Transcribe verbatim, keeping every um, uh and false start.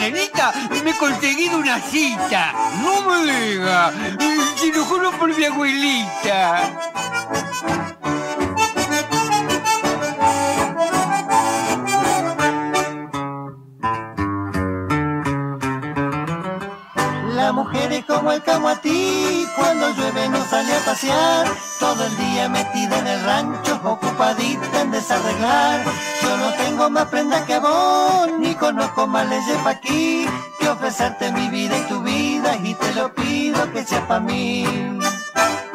nenita, me he conseguido una cita. No me diga, se lo juro por mi abuelita. La mujer es como el camoatí, cuando llueve no sale a pasear, todo el día metida en el rancho, ocupadita en desarreglar. Yo no tengo más prenda que vos, ni conozco más leyes pa' aquí, que ofrecerte mi vida y tu vida, y te lo pido que sea pa' mí.